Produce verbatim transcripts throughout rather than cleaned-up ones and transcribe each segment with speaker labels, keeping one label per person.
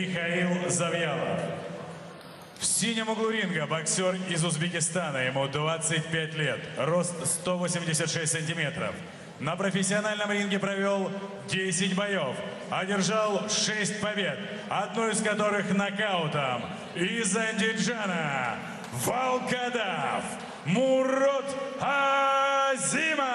Speaker 1: Михаил Завьялов. В синем углу ринга боксер из Узбекистана, ему двадцать пять лет, рост сто восемьдесят шесть сантиметров. На профессиональном ринге провел десять боев, одержал шесть побед, одну из которых нокаутом. Из Андиджана Волкодав Мурод Азимов.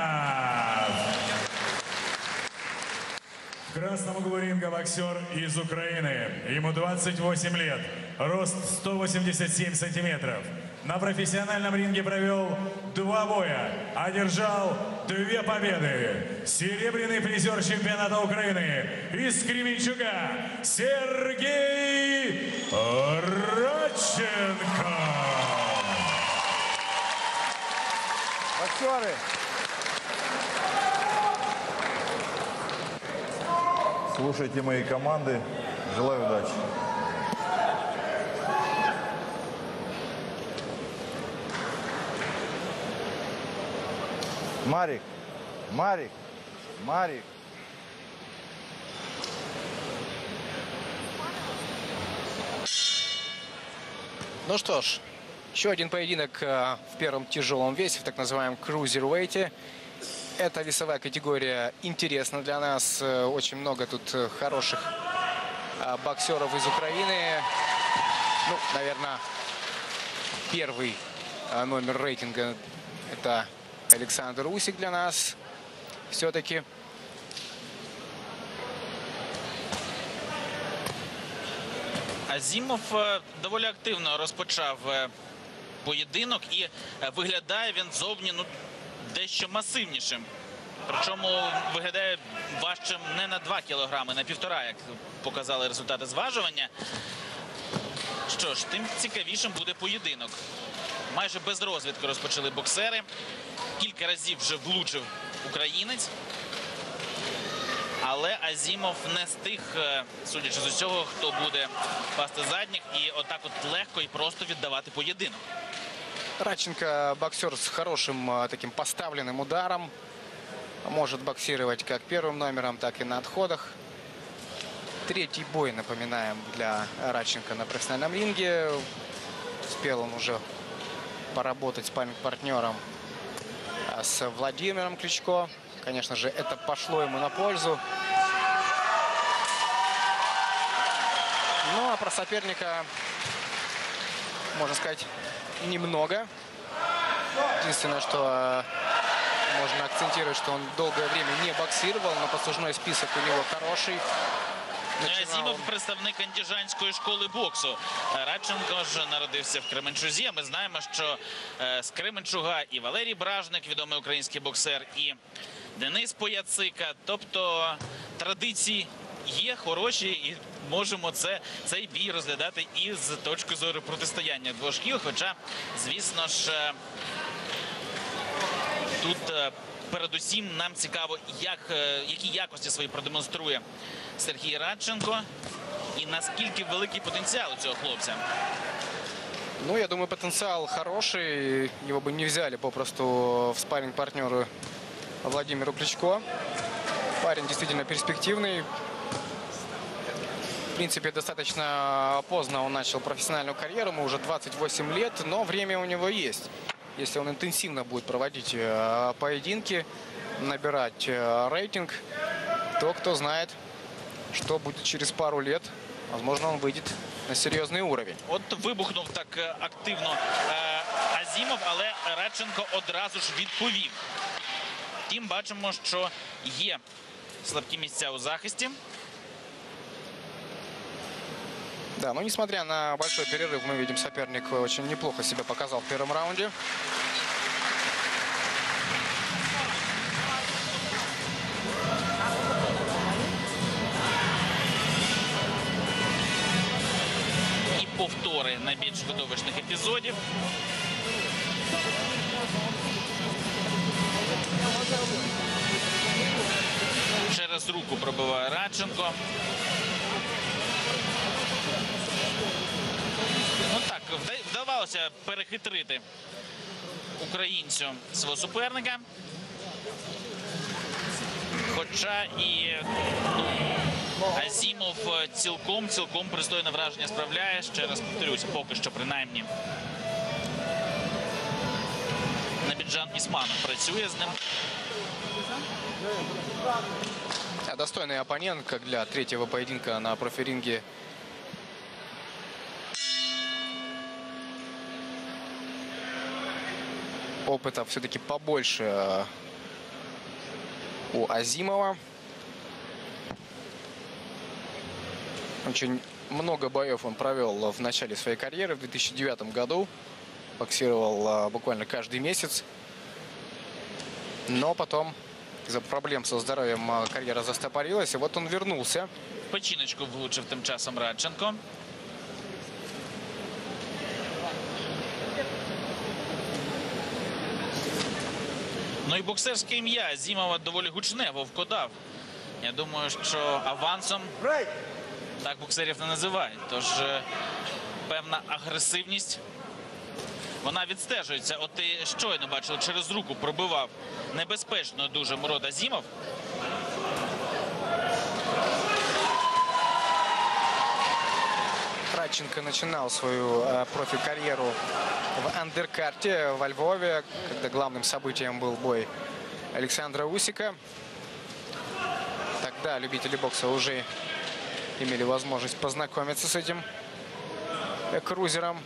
Speaker 1: В красном углу ринга боксер из Украины. Ему двадцать восемь лет, рост сто восемьдесят семь сантиметров. На профессиональном ринге провел два боя, одержал две победы. Серебряный призер чемпионата Украины из Кременчуга Сергей Радченко.
Speaker 2: Боксеры. Слушайте мои команды. Желаю удачи. Марик, Марик, Марик.
Speaker 3: Ну что ж, еще один поединок в первом тяжелом весе, в так называемом крузервейте. Эта весовая категория интересна для нас. Очень много тут хороших боксеров из Украины. Ну, наверное, первый номер рейтинга – это Александр Усик для нас. Все-таки.
Speaker 4: Азімов доволі активно розпочав поєдинок і виглядає він зовні ну, дещо масивнішим. Причому виглядає важчим не на два кілограми, на півтора, як показали результати зважування. Що ж, тим цікавішим буде поєдинок. Майже без розвідки розпочали боксери. Кілька разів вже влучив українець. Але Азімов не з тих, судячи з усього, хто буде пасти задніх і отак от легко і просто віддавати поєдинок.
Speaker 3: Радченко боксер с хорошим таким поставленным ударом. Может боксировать как первым номером, так и на отходах. Третий бой, напоминаем, для Радченко на профессиональном ринге. Успел он уже поработать спарринг-партнером с Владимиром Кличко. Конечно же, это пошло ему на пользу. Ну, а про соперника, можно сказать, немного. Единственное, что можно акцентировать, что он долгое время не боксировал, но послужной список у него хороший.
Speaker 4: Азімов – представник андижанської школи боксу. Радченко ж народився в Кременчузі. Ми знаємо, що з Кременчуга і Валерій Бражник, відомий український боксер, і Денис Пояцика. Тобто традиції є хороші і можемо це, цей бій розглядати і з точки зору протистояння двох шкіл. Хоча, звісно ж, тут передусім нам цікаво, як, які якості свої продемонструє Сергій Радченко і наскільки великий потенціал у цього хлопця.
Speaker 3: Ну, я думаю, потенциал хороший. Его бы не взяли попросту в спарринг-партнеры Владимиру Кличко. Парень действительно перспективный. В принципе, достаточно поздно он начал профессиональную карьеру. Ему уже двадцать восемь лет, но время у него есть. Если он интенсивно будет проводить поединки, набирать рейтинг, то кто знает, что будет через пару лет. Возможно, он выйдет на серйозний уровень.
Speaker 4: От вибухнув так активно Азімов, але Радченко одразу ж відповів. Втім, бачимо, що є слабкі місця у захисті.
Speaker 3: Да, но несмотря на большой перерыв, мы видим, соперник очень неплохо себя показал в первом раунде.
Speaker 4: І повтори найбільш видовищних епізодів. Через руку пробиває Радченко. Ну так, вдавалося перехитрити українцю свого суперника. Хоча і ну, Азімов цілком, цілком пристойне враження справляє. Ще раз повторюся, поки що принаймні. Набіджан Ісманов працює з ним.
Speaker 3: Достойный оппонент, как для третьего поединка на профиринге. Опыта все-таки побольше у Азимова. Очень много боев он провел в начале своей карьеры. В две тысячи девятом году боксировал буквально каждый месяц. Но потом из-за проблем со здоровьем карьера застопорилась. И вот он вернулся.
Speaker 4: В печіночку влучив тим часом Радченко. Ну і боксерське ім'я Азімова доволі гучне, вовкодав. Я думаю, що авансом так боксерів не називають. Тож певна агресивність, вона відстежується. От і щойно бачили, через руку пробивав небезпечно дуже Мурод Азімов.
Speaker 3: Радченко начинал свою э, профи-карьеру в андеркарте во Львове, когда главным событием был бой Александра Усика. Тогда любители бокса уже имели возможность познакомиться с этим э, крузером.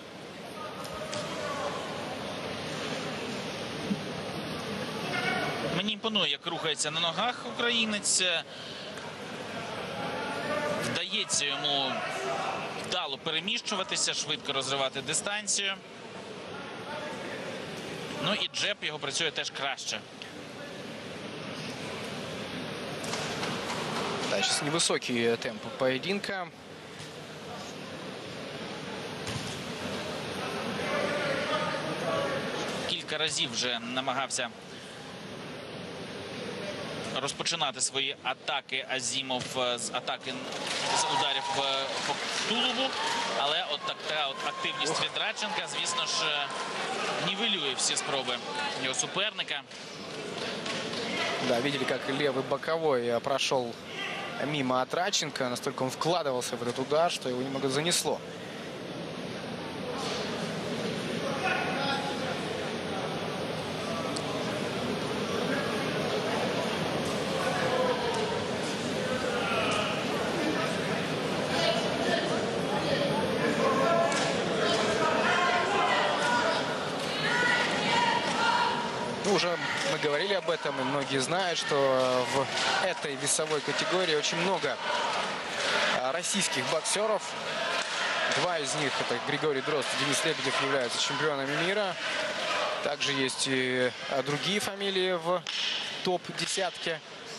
Speaker 4: Мені імпонує, як рухається на ногах українець. Вдається йому вдало переміщуватися, швидко розривати дистанцію. Ну і джеб його працює теж краще.
Speaker 3: Да, сейчас невысокий темп поединка.
Speaker 4: Кілька разів вже намагався розпочинати свої атаки Азімов з атаки з ударів по тулубу. Але от така от активність від Радченка, звісно ж, нівелює всі спроби його суперника.
Speaker 3: Да, видели, как левый боковой прошел мимо от Радченко. Настолько он вкладывался в этот удар, что его немного занесло. Уже мы говорили об этом, и многие знают, что в этой весовой категории очень много российских боксеров. Два из них, это Григорий Дрозд и Денис Лебедев, являются чемпионами мира. Также есть и другие фамилии в топ-десятке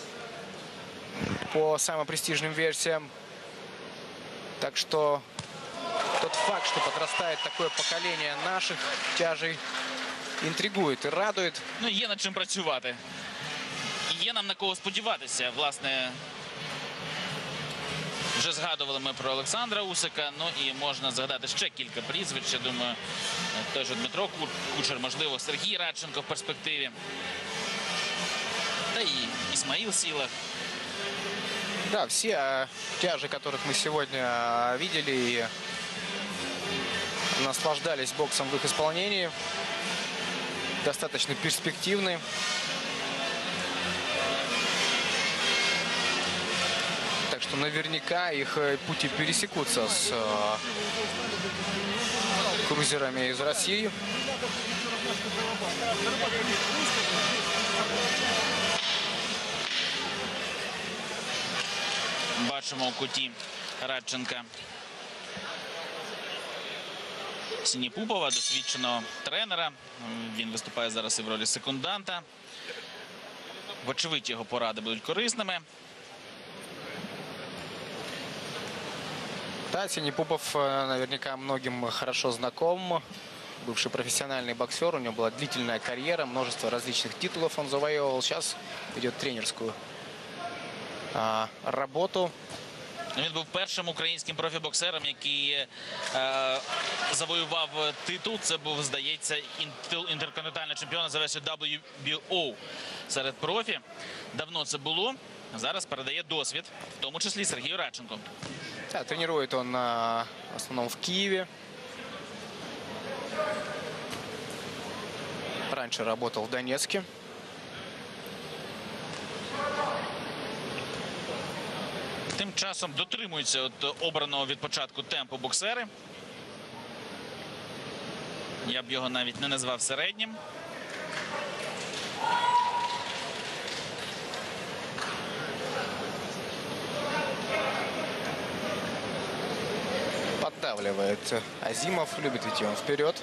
Speaker 3: по самым престижным версиям. Так что тот факт, что подрастает такое поколение наших тяжей, інтригує і радує.
Speaker 4: Ну, є над чим працювати. І є нам на кого сподіватися. Власне, вже згадували ми про Олександра Усика. Ну і можна згадати ще кілька прізвищ. Я думаю, той же Дмитро Кучер, можливо, Сергій Радченко в перспективі. Та і Ісмаїл Сілах.
Speaker 3: Да, все тяжи, которых мы сегодня видели и наслаждались боксом в их исполнении, достаточно перспективны. Так что наверняка их пути пересекутся с э, крузерами из России.
Speaker 4: Бачимо у куті Радченка Сініпупова, досвідченого тренера. Він виступає зараз і в ролі секунданта. Вочевидь, його поради будуть корисними.
Speaker 3: Да, Синепупов наверняка многим хорошо знаком. Бывший профессиональный боксер. У него была длительная карьера, множество различных титулов он завоевывал. Сейчас ведет тренерскую а, работу.
Speaker 4: Він був першим українським профібоксером, який е, завоював титул. Це був, здається, інтерконтинентальний чемпіон за версією дабл ю бі о серед профі. Давно це було. зараз передає досвід, в тому числі Сергію Радченко.
Speaker 3: Да, тренирует он а, в основном в Киеве. Раньше работал в Донецке.
Speaker 4: Тим часом дотримуються от обраного від початку темпу боксери. Я б його навіть не назвав середнім.
Speaker 3: Поддавливает Азимов, любит идти он вперед.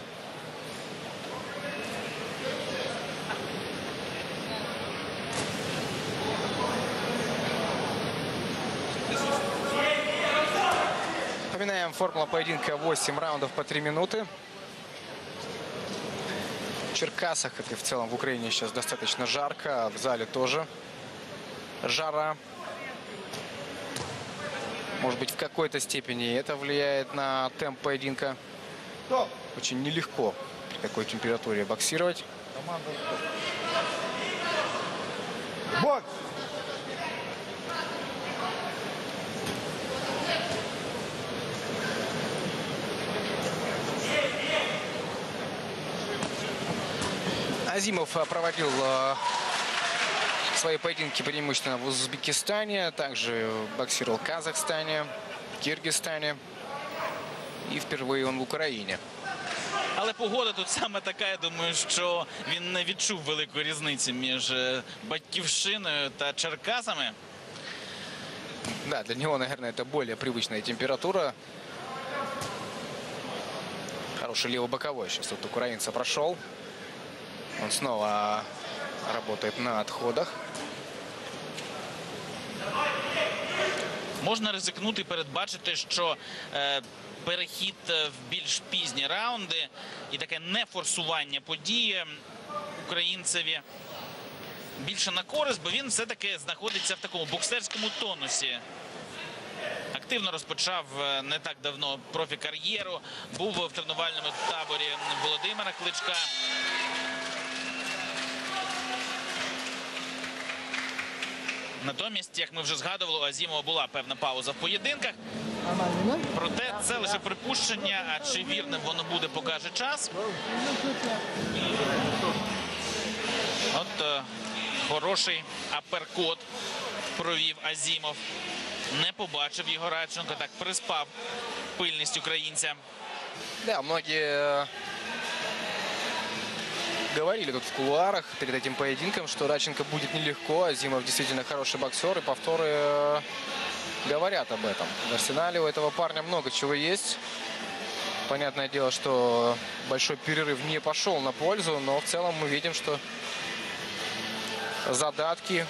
Speaker 3: Напоминаем, формула поединка восемь раундов по три минуты. В Черкасах, как и в целом в Украине, сейчас достаточно жарко. В зале тоже жара. Может быть, в какой-то степени это влияет на темп поединка. Очень нелегко при такой температуре боксировать.
Speaker 2: Команда. Бокс!
Speaker 3: Азимов проводил э, свои поединки преимущественно в Узбекистане, также боксировал в Казахстане, Киргизстане и впервые он в Украине.
Speaker 4: Але погода тут саме така, я думаю, що він не відчув великої різниці між е, Батьківщиною та Черкасами.
Speaker 3: Да, для него, наверное, это более привычная температура. Хороший левобоковой сейчас тут украинца прошел. Он снова работает на отходах.
Speaker 4: Можна ризикнути і передбачити, що е, перехід в більш пізні раунди і таке нефорсування події українцеві більше на користь, бо він все-таки знаходиться в такому боксерському тонусі. Активно розпочав не так давно профі-кар'єру, був в тренувальному таборі Володимира Кличка. Натомість, як ми вже згадували, у Азімова була певна пауза в поєдинках. Проте це лише припущення, а чи вірним воно буде, покаже час. От е, хороший аперкот провів Азімов. Не побачив його Радченко, так приспав пильність українця.
Speaker 3: Да, многие говорили тут в кулуарах перед этим поединком, что Радченко будет нелегко. Азимов действительно хороший боксер, и повторы говорят об этом. В арсенале у этого парня много чего есть. Понятное дело, что большой перерыв не пошел на пользу, но в целом мы видим, что задатки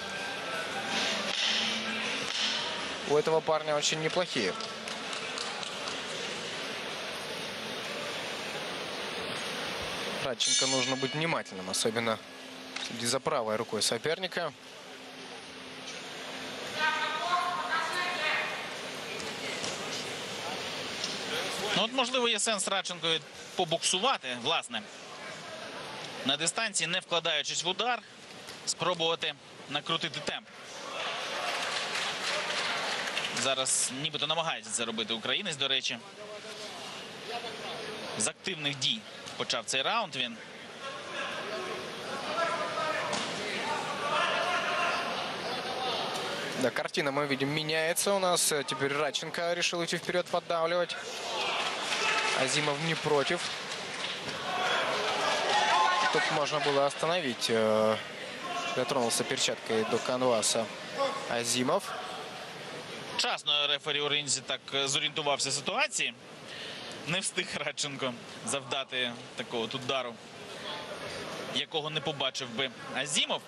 Speaker 3: у этого парня очень неплохие. Радченко нужно быть внимательным, особенно за правой рукой соперника.
Speaker 4: Ну, от, можливо, є сенс Радченко побоксувати, власне, на дистанції, не вкладаючись в удар, спробувати накрутити темп. Зараз нібито намагається це робити українець, до речі. З активних дій почав цей раунд він.
Speaker 3: Да, картина, мы видим, меняется у нас. Теперь Радченко решил идти вперед, поддавливать. Азимов не против. Тут можно было остановить. Дотронулся перчаткой до канваса Азимов.
Speaker 4: Вчасно рефері у ринзі так зорієнтувався в ситуації. Не встиг Радченко завдати такого от удару, якого не побачив би Азімов.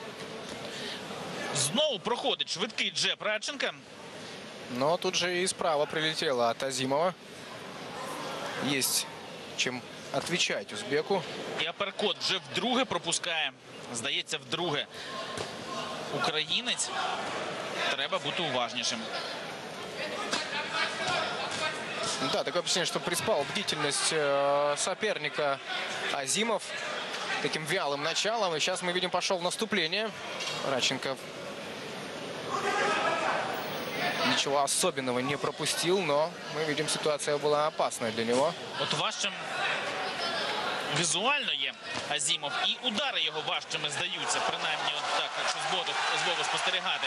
Speaker 4: Знову проходить швидкий джеб Радченка.
Speaker 3: Но тут же и справа прилетело от Азимова. Есть чем отвечать узбеку.
Speaker 4: І аперкот вже вдруге пропускає. Здається, вдруге українець. Треба бути уважнішим.
Speaker 3: Да, такое впечатление, что приспал бдительность э, соперника Азимов таким вялым началом. И сейчас мы видим, пошел в наступление. Радченко ничего особенного не пропустил, но мы видим, ситуация была опасной для него.
Speaker 4: От важчим візуально є Азімов, і удари його важчими здаються, принаймні от так, якщо збоку, збоку спостерігати.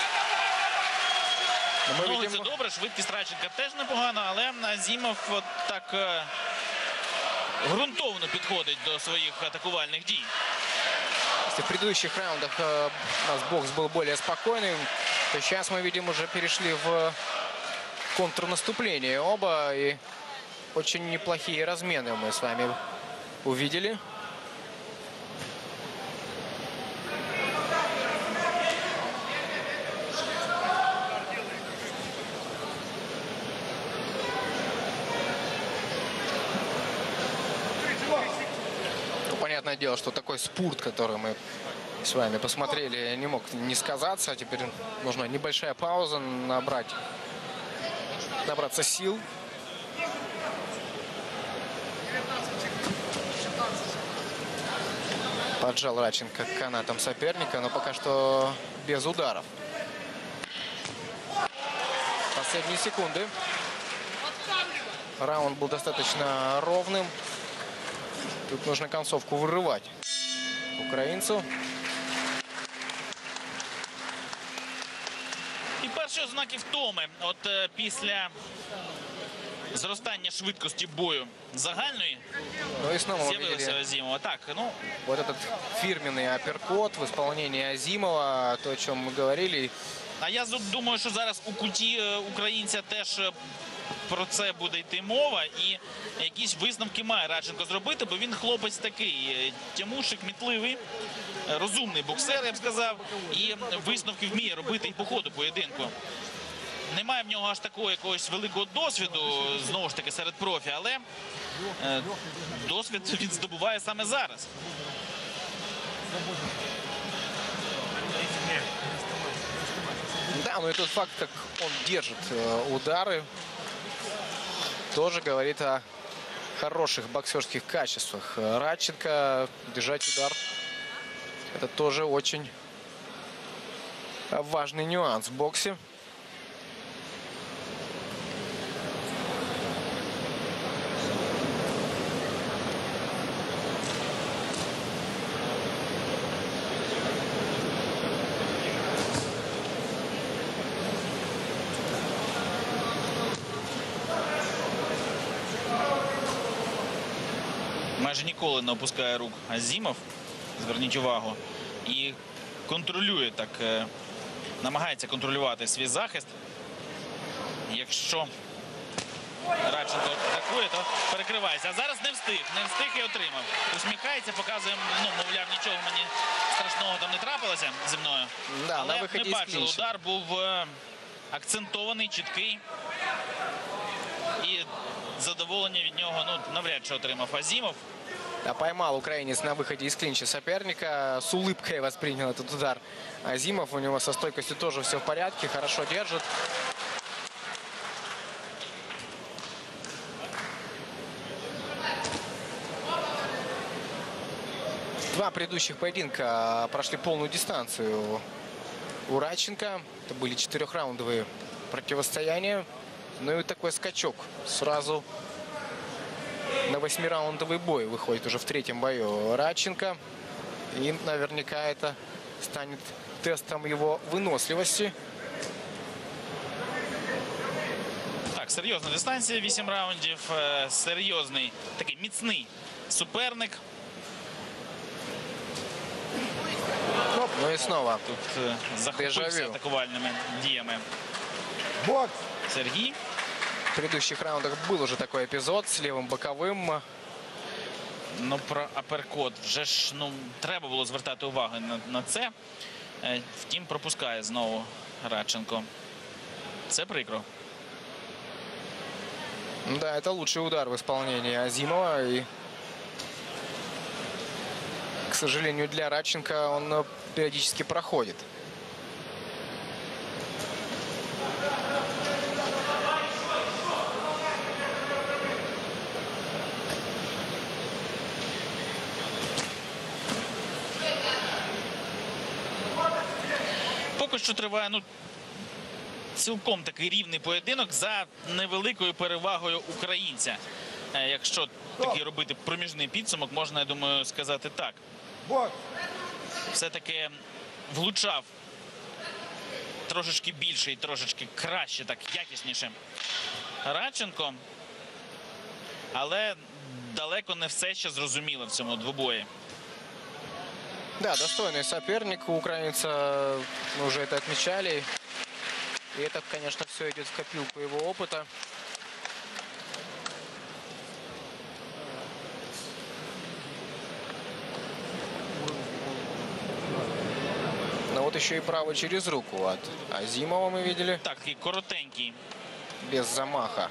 Speaker 3: Ми
Speaker 4: Ноги
Speaker 3: видимо...
Speaker 4: це добре, швидкість Радченка теж непогано, але Азімов от так е, ґрунтовно підходить до своїх атакувальних дій.
Speaker 3: Если в предыдущих раундах э, у нас бокс был более спокойным, то сейчас мы видим, уже перешли в контрнаступление оба. И очень неплохие размены мы с вами увидели. Понятное дело, что такой спорт, который мы с вами посмотрели, не мог не сказаться. Теперь нужна небольшая пауза, набрать, набраться сил. Поджал Радченко канатом соперника, но пока что без ударов. Последние секунды. Раунд был достаточно ровным. Тут нужно концовку вырывать українцю.
Speaker 4: І перші ознаки втоми. От е, після зростання швидкості бою загальної
Speaker 3: Ну и снова мы
Speaker 4: з'явилося
Speaker 3: видели
Speaker 4: Азімова. Так, ну,
Speaker 3: вот этот фирменный апперкот в исполнении Азимова, то, о чем мы говорили.
Speaker 4: а я зу- думаю, що зараз у куті е, українця теж е, про це буде йти мова, і якісь висновки має Радченко зробити, бо він хлопець такий, е, тямушик, мітливий, е, розумний боксер, я б сказав, і висновки вміє робити і по ходу поєдинку. Немає в нього аж такого якогось великого досвіду, знову ж таки, серед профі, але е, досвід він здобуває саме зараз.
Speaker 3: Да, ну и тот факт, как он держит э, удары, тоже говорит о хороших боксерских качествах. Радченко держать удар — это тоже очень важный нюанс в боксе.
Speaker 4: Майже ніколи не опускає рук Азімов, зверніть увагу, і контролює так, е, намагається контролювати свій захист. Якщо Радченко атакує, то перекривається. А зараз не встиг, не встиг і отримав. Усміхається, показує, ну, мовляв, нічого мені страшного там не трапилося зі мною.
Speaker 3: Да, на
Speaker 4: Але
Speaker 3: виході
Speaker 4: ми
Speaker 3: із
Speaker 4: бачили,
Speaker 3: клінчу.
Speaker 4: удар був е, акцентований, чіткий. І задоволення від нього, ну, навряд чи отримав Азімов.
Speaker 3: А поймал украинец на выходе из клинча соперника. С улыбкой воспринял этот удар Азимов. У него со стойкостью тоже все в порядке. Хорошо держит. Два предыдущих поединка прошли полную дистанцию у Радченко. Это были четырехраундовые противостояния. Ну и такой скачок сразу на восьмираундовый бой выходит уже в третьем бою Радченко. И наверняка это станет тестом его выносливости.
Speaker 4: Так, серйозна дистанція, вісім раундів. Е, Серйозний, такий міцний суперник.
Speaker 3: Ну и снова
Speaker 4: Тут е, захопився
Speaker 3: Дежавю.
Speaker 4: атакувальними діями
Speaker 2: Бокс!
Speaker 4: Сергій.
Speaker 3: в предыдущих раундах был уже такой эпизод с левым боковым.
Speaker 4: Ну, про аперкот вже ж, ну, треба було звертати увагу на, на це. Е, Втім, пропускає знову Радченко. Це прикро.
Speaker 3: Да, это лучший удар в исполнении Азимова. И, к сожалению, для Радченко он э, периодически проходит.
Speaker 4: Поки що триває, ну, цілком такий рівний поєдинок за невеликою перевагою українця. Е, Якщо такий робити проміжний підсумок, можна, я думаю, сказати так.
Speaker 2: Бокс!
Speaker 4: Все-таки влучав трошечки більше і трошечки краще, так якісніше Радченко. Але далеко не все ще зрозуміло в цьому двобої.
Speaker 3: Да, достойный соперник у украинца, мы уже это отмечали. И это, конечно, все идет в копилку его опыта. Но вот еще и право через руку от Азимова мы видели,
Speaker 4: Так, такий коротенький.
Speaker 3: без замаха.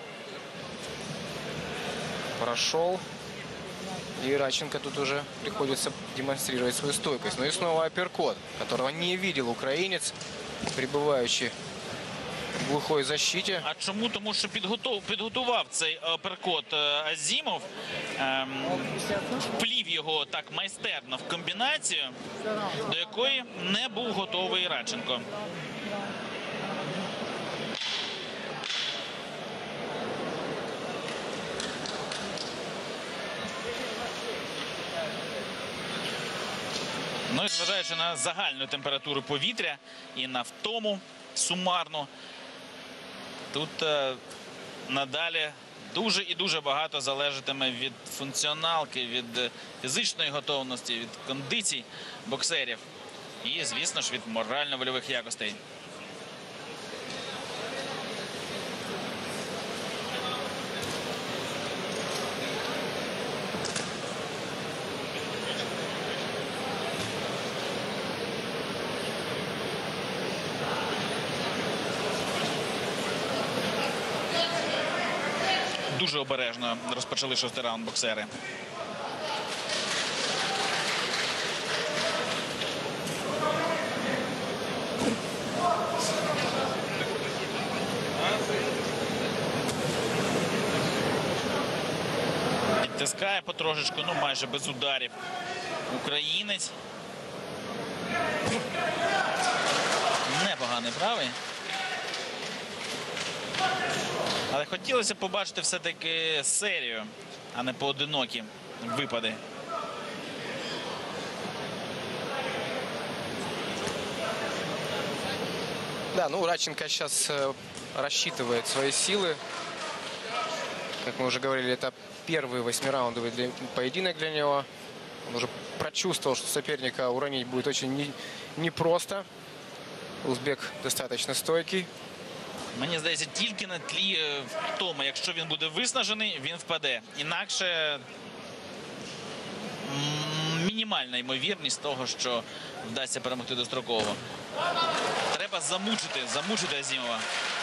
Speaker 3: Прошел. И Радченко тут уже приходится демонстрировать свою стойкость. Ну и снова апперкот, которого не видел украинец, пребывающий в глухой защите.
Speaker 4: А чому? Тому що підготов, підготував цей апперкот е, Азімов, ем, вплів його так майстерно в комбінацію, до якої не був готовий Радченко. Ну і зважаючи на загальну температуру повітря і на втому сумарну, тут е, надалі дуже і дуже багато залежатиме від функціоналки, від е, фізичної готовності, від кондицій боксерів і, звісно ж, від морально-вольових якостей. Дуже обережно розпочали шостий раунд боксери. Підтискає потрошечку, ну майже без ударів українець. Непоганий правий. Але хотілося б побачити все-таки серію, а не поодинокі випади.
Speaker 3: Да, ну Радченко сейчас э, рассчитывает свои силы. Как мы уже говорили, это первый восьмираундовый для, поединок для него. Он уже прочувствовал, что соперника уронить будет очень не- непросто. Узбек достаточно стойкий.
Speaker 4: Мені здається, тільки на тлі е, втоми, якщо він буде виснажений, він впаде. Інакше м, мінімальна ймовірність того, що вдасться перемогти достроково. Треба замучити, замучити Азімова.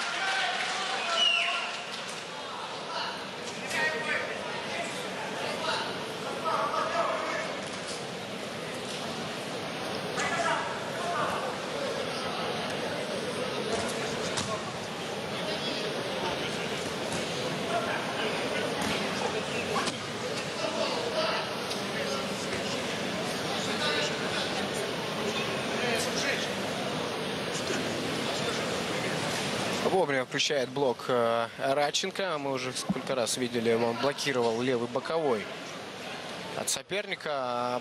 Speaker 3: Вовремя включает блок э, Радченко. Мы уже сколько раз видели, он блокировал левый боковой от соперника.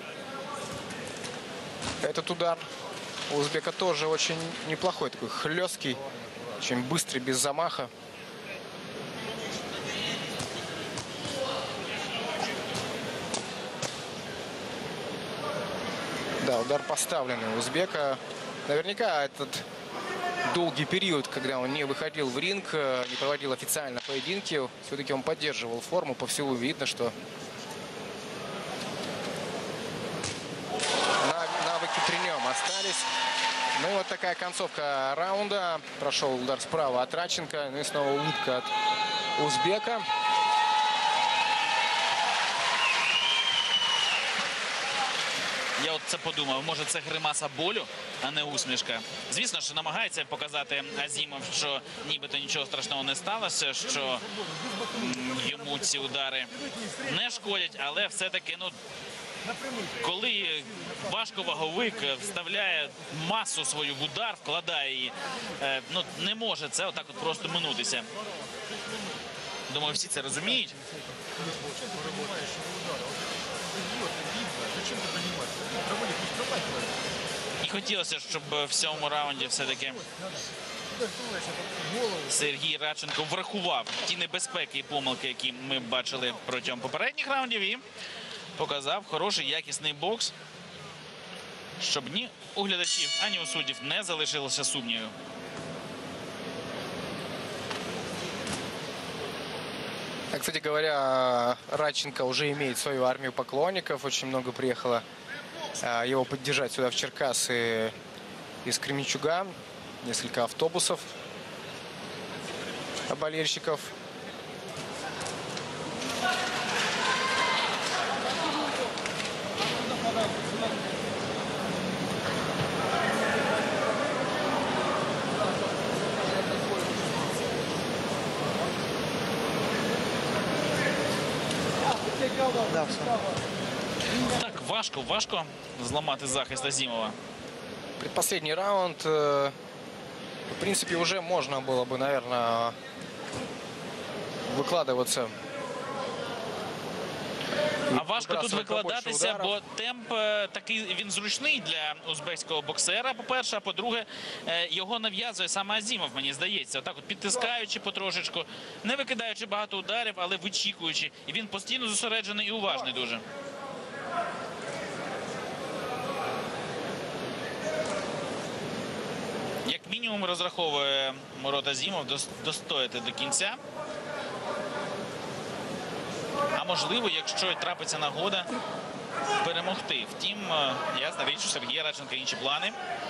Speaker 3: Этот удар у узбека тоже очень неплохой, такой хлесткий, очень быстрый, без замаха. Да, удар поставленный у узбека. Наверняка этот долгий период, когда он не выходил в ринг, не проводил официально поединки, все-таки он поддерживал форму. По всему видно, что навыки при нем остались. Ну и вот такая концовка раунда. Прошел удар справа от Радченко. Ну и снова улыбка от узбека.
Speaker 4: Я от це подумав, може це гримаса болю, а не усмішка. Звісно ж, намагається показати Азімов, що нібито нічого страшного не сталося, що м, йому ці удари не шкодять, але все-таки, ну, коли важковаговик вставляє масу свою в удар, вкладає її, е, ну, не може це отак от просто минутися. Думаю, всі це розуміють. І хотілося, щоб в сьомому раунді все-таки Сергій Радченко врахував ті небезпеки і помилки, які ми бачили протягом попередніх раундів, і показав хороший, якісний бокс, щоб ні у глядачів, ані у суддів не залишилося сумнівів.
Speaker 3: Кстати говоря, Радченко уже имеет свою армию поклонников. Очень много приехало его поддержать сюда в Черкассы из Кременчуга. Несколько автобусов болельщиков.
Speaker 4: Так, важко, важко зламати захист Азімова.
Speaker 3: Предпоследний раунд. В принципе, уже можно было бы, наверное, выкладываться.
Speaker 4: А важко тут викладатися, бо темп е, такий, він зручний для узбекського боксера, по-перше, а по-друге, е, його нав'язує саме Азімов, мені здається. Отак от підтискаючи потрошечку, не викидаючи багато ударів, але вичікуючи. І він постійно зосереджений і уважний дуже. Як мінімум розраховує Мурод Азімов достояти до кінця. А можливо, якщо і трапиться нагода, перемогти. Втім, ясна річ, у Сергія Радченка інші плани.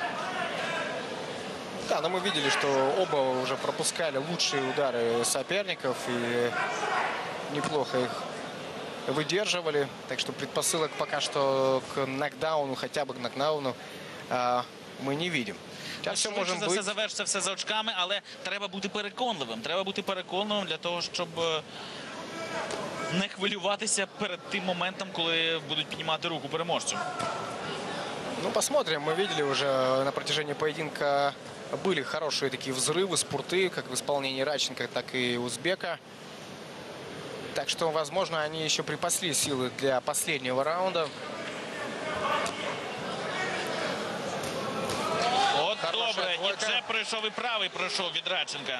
Speaker 3: Да, но мы видели, что оба уже пропускали лучшие удары соперников и неплохо их выдерживали. Так что предпосылок пока что к нокдауну, хотя бы к нокдауну, мы не видим.
Speaker 4: Швидше за все завершиться все за очками, але треба бути переконливим. Треба бути переконливим для того, щоб не хвилюватися перед тим моментом, коли будуть піднімати руку переможцю.
Speaker 3: Ну, посмотрим. Мы видели уже на протяжении поединка были хорошие такие взрывы, спурты, как в исполнении Радченко, так и Узбека. Так что, возможно, они еще припасли силы для последнего раунда.
Speaker 4: От добре, і вже пройшов і правий пройшов від Радченка.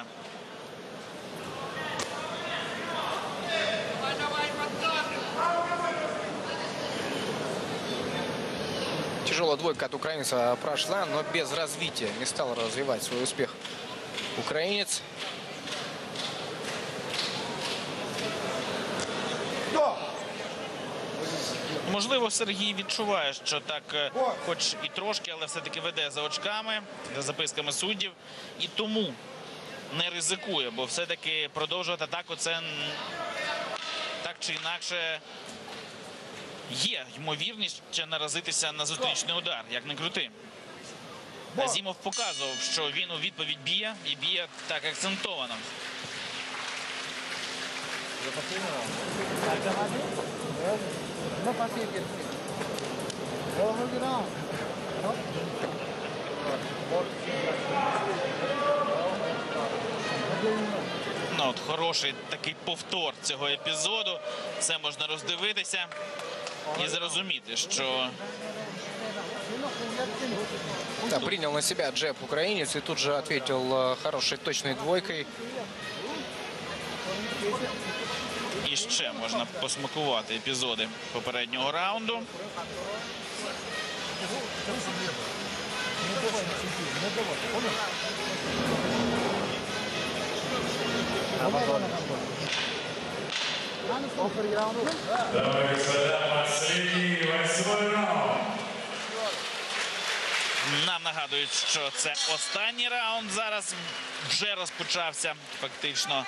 Speaker 3: Тяжелая двойка от украинца прошла, но без развития. Не стал развивать свой успех украинец.
Speaker 4: Можливо, Сергій відчуває, що так, хоч і трошки, але все-таки веде за очками, за записками суддів. І тому не ризикує, бо все-таки продовжувати атаку це так чи інакше є ймовірність ще наразитися на зустрічний удар, як не крути. Азімов показував, що він у відповідь б'є, і б'є так акцентовано. Ну, от хороший такий повтор цього епізоду. Все можна роздивитися і зрозуміти, що...
Speaker 3: Да, принял на себя джеб украинец и тут же ответил хорошей точной двойкой.
Speaker 4: І ще можна посмакувати епізоди попереднього раунду.
Speaker 1: Дамы и господа, последний восьмой раунд.
Speaker 4: Нам нагадують, що це останній раунд зараз вже розпочався фактично.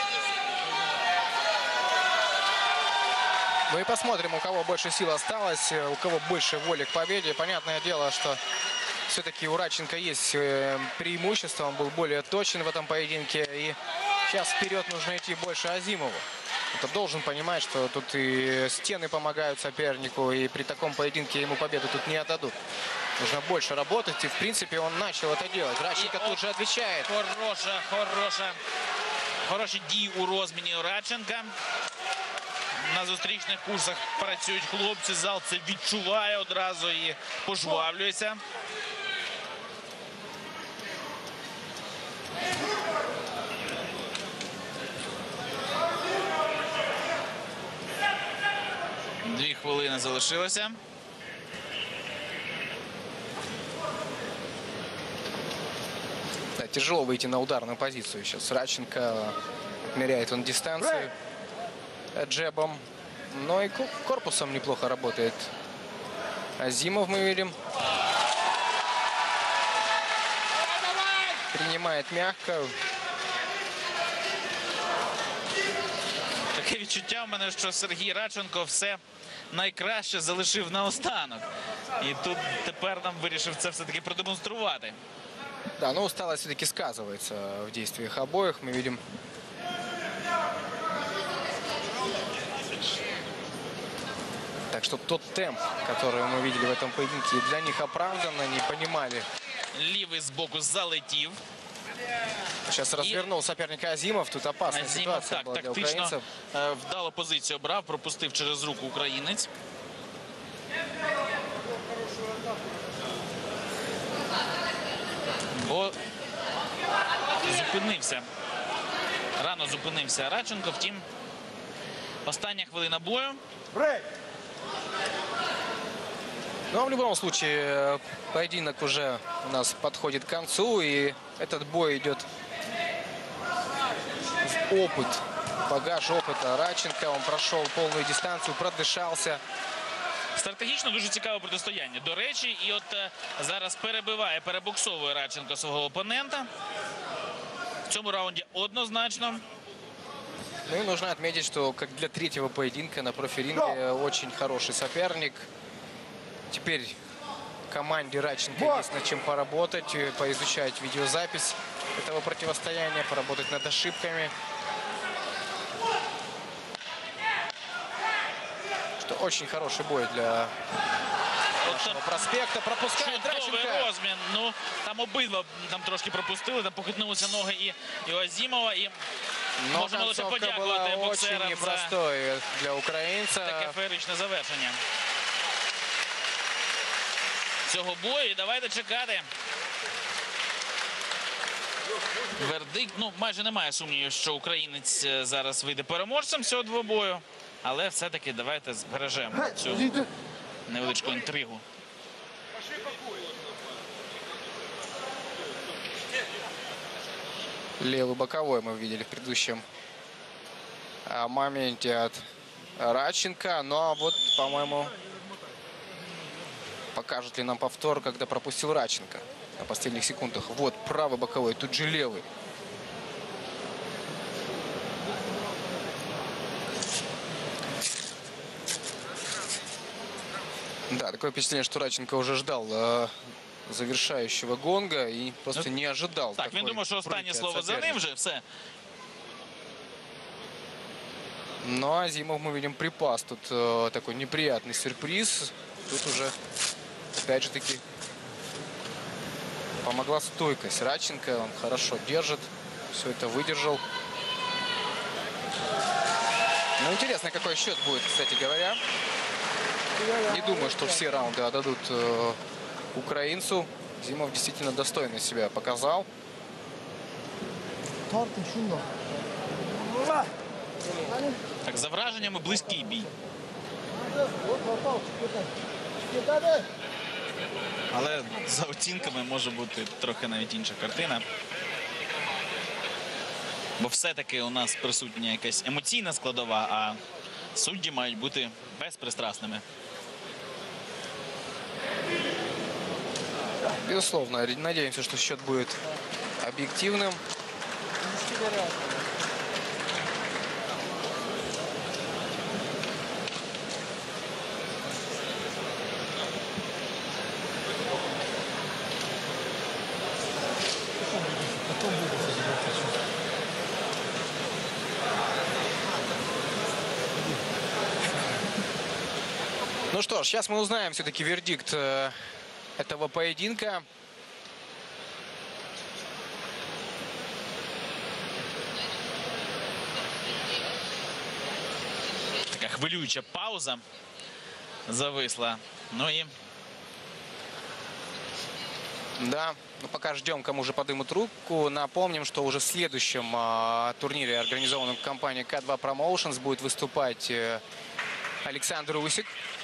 Speaker 3: Ну и посмотрим, у кого больше сил осталось, у кого больше воли к победе. Понятное дело, что все-таки у Радченко есть преимущество. Он был более точен в этом поединке. И Сейчас вперед нужно идти больше Азимову. Это должен понимать, что тут и стены помогают сопернику, и при таком поединке ему победу тут не отдадут. Нужно больше работать, и в принципе он начал это делать. Радченко тут же отвечает.
Speaker 4: Хороша, хороша. Хороші дії у розміні Радченка. На зустрічних курсах працюють хлопці. Зал це відчуває одразу і пожвавлюється. Дві хвилини залишилося.
Speaker 3: Да, тяжело выйти на ударную позицию сейчас. Радченко отмеряет он дистанцию джебом. Но и корпусом неплохо работает Азимов, мы видим. Принимает мягко.
Speaker 4: Таке відчуття в мене, що Сергій Радченко все найкраще залишив наостанок. І тут тепер нам вирішив це все-таки продемонструвати.
Speaker 3: Да, но усталость все-таки сказывается в действиях обоих. Мы видим. Так что тот темп, который мы видели в этом поединке, для них оправдан, они понимали.
Speaker 4: Лівий збоку залетів.
Speaker 3: Сейчас развернул соперника Азимов. Тут опасная
Speaker 4: Азимов
Speaker 3: ситуация
Speaker 4: так,
Speaker 3: была для
Speaker 4: тактично
Speaker 3: украинцев.
Speaker 4: е, вдало позицію обрав, пропустив через руку українець. Бо зупинився. Рано зупинився Радченко, втім, остання хвилина бою.
Speaker 3: Но в любом случае поединок уже у нас подходит к концу. И этот бой идет в опыт. Багаж опыта Радченко. Он прошел полную дистанцию, продышался.
Speaker 4: Стратегічно дуже цікаве протистояння. До речі, і от е, зараз перебиває, перебоксовує Радченко свого опонента. В цьому раунді однозначно.
Speaker 3: Ну и нужно отметить, что как для третьего поединка на профиринге очень хороший соперник. Теперь команде Радченко есть над чем поработать, поизучать видеозапись этого противостояния, поработать над ошибками. Что очень хороший бой для нашего проспекта. Пропускает
Speaker 4: Чудовий
Speaker 3: Радченко.
Speaker 4: розмін. Ну, там обидва там трошки пропустили, там похитнулися ноги і, і у Азімова. І
Speaker 3: Но
Speaker 4: можемо лише
Speaker 3: концовка
Speaker 4: подякувати
Speaker 3: была очень
Speaker 4: боксерам за
Speaker 3: непростой для
Speaker 4: таке
Speaker 3: украинца.
Speaker 4: феєричне завершення цього бою. І давайте чекати. Вердикт. Ну, майже немає сумнівів, що українець е, зараз вийде переможцем цього двобою. Але все-таки давайте збережемо цю невеличку інтригу.
Speaker 3: Левый боковой мы видели в предыдущем а, моменте от Радченко. Ну а вот, по-моему, покажет ли нам повтор, когда пропустил Радченко на последних секундах. Вот правый боковой, тут же левый. Да, такое впечатление, что Радченко уже ждал э, завершающего гонга и просто не ожидал.
Speaker 4: Так, він думав, що останнє слово за ним вже, все.
Speaker 3: Но Азимов, мы видим, припас. Тут э, такой неприятный сюрприз. Тут уже, опять же таки, помогла стойкость Радченко. Он хорошо держит, все это выдержал. Ну, интересно, какой счет будет, кстати говоря. Не думаю, что все раунды отдадут э, украинцу. Азимов действительно достойно себя показал.
Speaker 4: Так, за враженнями близький бій. Але за оцінками може бути трохи навіть інша картина. Бо все-таки у нас присутня якась емоційна складова, а судді мають бути безпристрасними.
Speaker 3: Безусловно, надеемся, что счет будет объективным. Ну что ж, сейчас мы узнаем все-таки вердикт э, этого поединка.
Speaker 4: Така хвилююча пауза зависла. Ну и
Speaker 3: Да, ну пока ждем, кому же подымут руку. Напомним, что уже в следующем э, турнире, организованном компанией К два Promotions, будет выступать э, Александр Усик,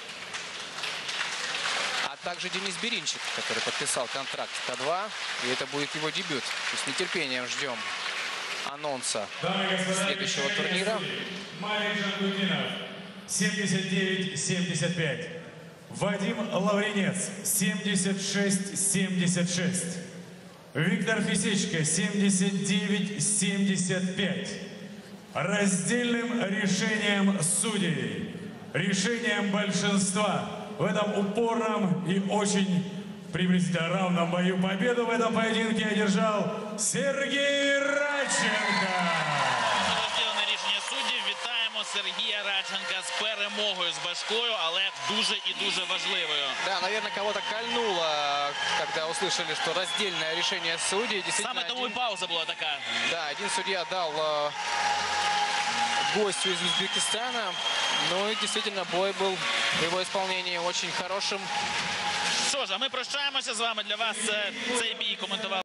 Speaker 3: а также Денис Беринчик, который подписал контракт с К два. И это будет его дебют. То есть с нетерпением ждем анонса следующего турнира.
Speaker 1: Марик Жангудинов, семьдесят девять семьдесят пять. Вадим Лавренец, семьдесят шесть семьдесят шесть. Виктор Фисечко, семьдесят девять семьдесят пять. Раздельным решением судей, решением большинства в этом упорном и очень приблизительно равном бою победу в этом поединке одержал Сергей Радченко.
Speaker 4: розділене рішення суддів. Вітаємо Сергія Радченка з перемогою з важкою, але дуже і дуже важливою.
Speaker 3: Да, наверное, кого-то кольнуло, когда услышали, что раздельное решение судей. Действительно,
Speaker 4: Саме тому і
Speaker 3: один,
Speaker 4: пауза була така.
Speaker 3: да, один судья дал э, гостю из Узбекистана. Ну и действительно, бой был в его исполнении очень хорошим.
Speaker 4: Що ж, а ми прощаємося з вами. Для вас е, цей бій коментував